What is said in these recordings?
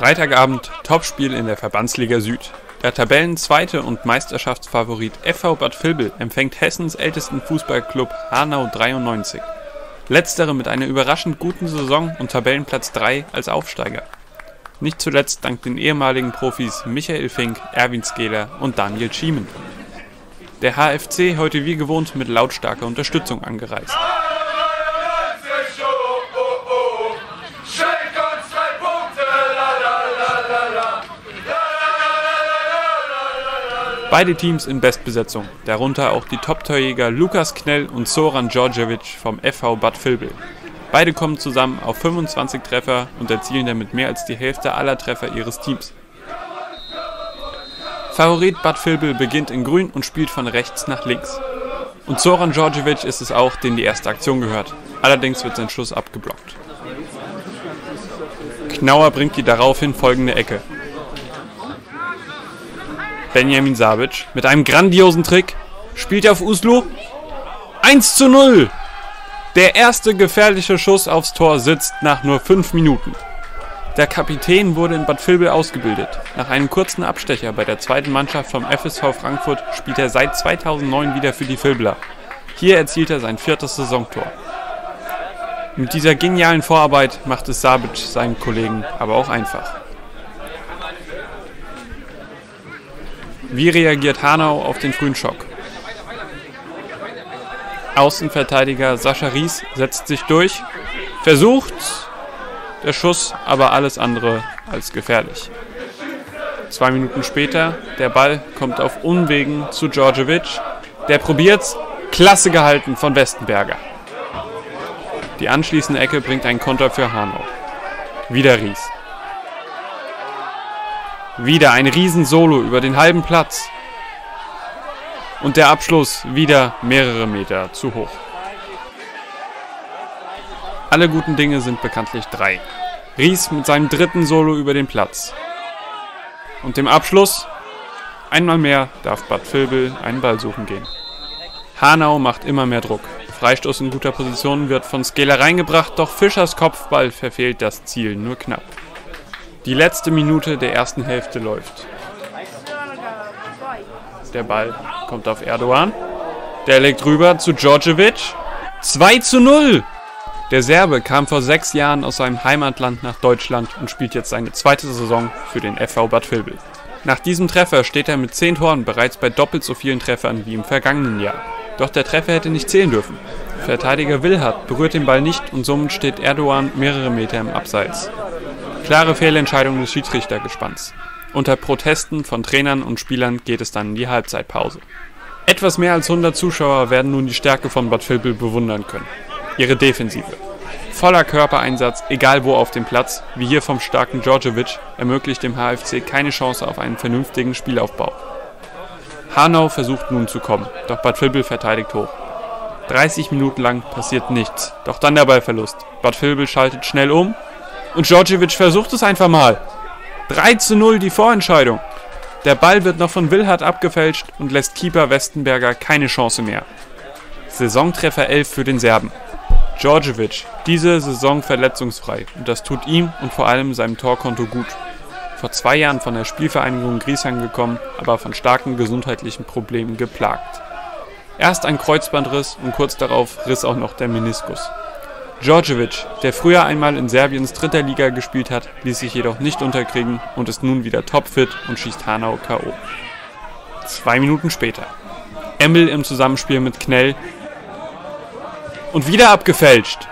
Freitagabend Topspiel in der Verbandsliga Süd. Der Tabellenzweite und Meisterschaftsfavorit FV Bad Vilbel empfängt Hessens ältesten Fußballclub Hanau 93. Letztere mit einer überraschend guten Saison und Tabellenplatz 3 als Aufsteiger. Nicht zuletzt dank den ehemaligen Profis Michael Fink, Erwin Skeler und Daniel Schiemen. Der HFC heute wie gewohnt mit lautstarker Unterstützung angereist. Beide Teams in Bestbesetzung, darunter auch die Top-Torjäger Lukas Knell und Zoran Djordjevic vom FV Bad Vilbel. Beide kommen zusammen auf 25 Treffer und erzielen damit mehr als die Hälfte aller Treffer ihres Teams. Favorit Bad Vilbel beginnt in Grün und spielt von rechts nach links. Und Zoran Djordjevic ist es auch, dem die erste Aktion gehört. Allerdings wird sein Schuss abgeblockt. Knauer bringt die daraufhin folgende Ecke. Benjamin Sabic mit einem grandiosen Trick spielt er auf Uslu. 1:0! Der erste gefährliche Schuss aufs Tor sitzt nach nur 5 Minuten. Der Kapitän wurde in Bad Vilbel ausgebildet. Nach einem kurzen Abstecher bei der zweiten Mannschaft vom FSV Frankfurt spielt er seit 2009 wieder für die Vilbeler. Hier erzielt er sein 4. Saisontor. Mit dieser genialen Vorarbeit macht es Sabic seinen Kollegen aber auch einfach. Wie reagiert Hanau auf den frühen Schock? Außenverteidiger Sascha Ries setzt sich durch, versucht's, der Schuss aber alles andere als gefährlich. 2 Minuten später, der Ball kommt auf Umwegen zu Djordjevic, der probiert's, klasse gehalten von Westenberger. Die anschließende Ecke bringt einen Konter für Hanau. Wieder Ries. Wieder ein Riesensolo über den halben Platz. Und der Abschluss wieder mehrere Meter zu hoch. Alle guten Dinge sind bekanntlich 3. Ries mit seinem 3. Solo über den Platz. Und dem Abschluss, einmal mehr darf Bad Vilbel einen Ball suchen gehen. Hanau macht immer mehr Druck. Freistoß in guter Position wird von Skeler reingebracht, doch Fischers Kopfball verfehlt das Ziel nur knapp. Die letzte Minute der ersten Hälfte läuft. Der Ball kommt auf Erdogan. Der legt rüber zu Djordjevic. 2:0! Der Serbe kam vor 6 Jahren aus seinem Heimatland nach Deutschland und spielt jetzt seine 2. Saison für den FV Bad Vilbel. Nach diesem Treffer steht er mit 10 Toren bereits bei doppelt so vielen Treffern wie im vergangenen Jahr. Doch der Treffer hätte nicht zählen dürfen. Verteidiger Wilhardt berührt den Ball nicht und somit steht Erdogan mehrere Meter im Abseits. Klare Fehlentscheidung des Schiedsrichtergespanns. Unter Protesten von Trainern und Spielern geht es dann in die Halbzeitpause. Etwas mehr als 100 Zuschauer werden nun die Stärke von Bad Vilbel bewundern können. Ihre Defensive. Voller Körpereinsatz, egal wo auf dem Platz, wie hier vom starken Djordjevic, ermöglicht dem HFC keine Chance auf einen vernünftigen Spielaufbau. Hanau versucht nun zu kommen, doch Bad Vilbel verteidigt hoch. 30 Minuten lang passiert nichts, doch dann der Ballverlust. Bad Vilbel schaltet schnell um und Djordjevic versucht es einfach mal. 3:0 die Vorentscheidung. Der Ball wird noch von Wilhardt abgefälscht und lässt Keeper Westenberger keine Chance mehr. Saisontreffer 11 für den Serben. Djordjevic, diese Saison verletzungsfrei und das tut ihm und vor allem seinem Torkonto gut. Vor 2 Jahren von der Spielvereinigung Griesheim gekommen, aber von starken gesundheitlichen Problemen geplagt. Erst ein Kreuzbandriss und kurz darauf riss auch noch der Meniskus. Djordjevic, der früher einmal in Serbiens 3. Liga gespielt hat, ließ sich jedoch nicht unterkriegen und ist nun wieder topfit und schießt Hanau K.O. 2 Minuten später. Emmel im Zusammenspiel mit Knell. Und wieder abgefälscht.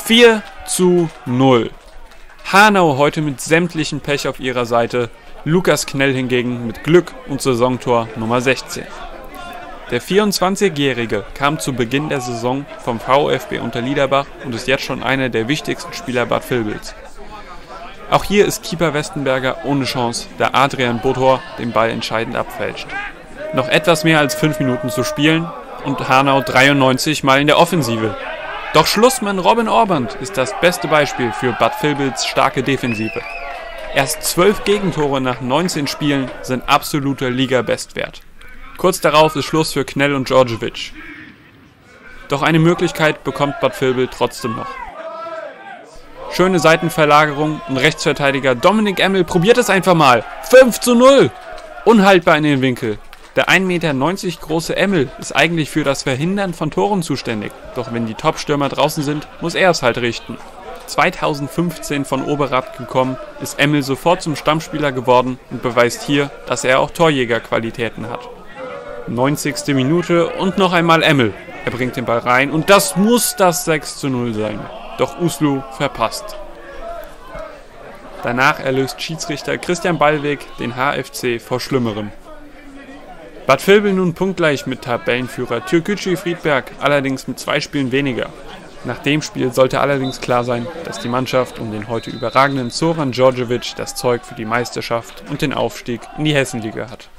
4:0. Hanau heute mit sämtlichem Pech auf ihrer Seite. Lukas Knell hingegen mit Glück und Saisontor Nummer 16. Der 24-Jährige kam zu Beginn der Saison vom VfB Unterliederbach und ist jetzt schon einer der wichtigsten Spieler Bad Vilbels. Auch hier ist Keeper Westenberger ohne Chance, da Adrian Botor den Ball entscheidend abfälscht. Noch etwas mehr als 5 Minuten zu spielen und Hanau 93 mal in der Offensive. Doch Schlussmann Robin Orband ist das beste Beispiel für Bad Vilbels starke Defensive. Erst 12 Gegentore nach 19 Spielen sind absoluter Liga-Bestwert. Kurz darauf ist Schluss für Knell und Djordjevic. Doch eine Möglichkeit bekommt Bad Vilbel trotzdem noch. Schöne Seitenverlagerung und Rechtsverteidiger Dominik Emmel probiert es einfach mal. 5:0. Unhaltbar in den Winkel. Der 1,90 Meter große Emmel ist eigentlich für das Verhindern von Toren zuständig. Doch wenn die Top-Stürmer draußen sind, muss er es halt richten. 2015 von Overath gekommen, ist Emmel sofort zum Stammspieler geworden und beweist hier, dass er auch Torjägerqualitäten hat. 90. Minute und noch einmal Emmel. Er bringt den Ball rein und das muss das 6:0 sein. Doch Uslu verpasst. Danach erlöst Schiedsrichter Christian Ballweg den HFC vor Schlimmerem. Bad Vilbel nun punktgleich mit Tabellenführer Türkgücü Friedberg, allerdings mit 2 Spielen weniger. Nach dem Spiel sollte allerdings klar sein, dass die Mannschaft um den heute überragenden Zoran Djordjevic das Zeug für die Meisterschaft und den Aufstieg in die Hessenliga hat.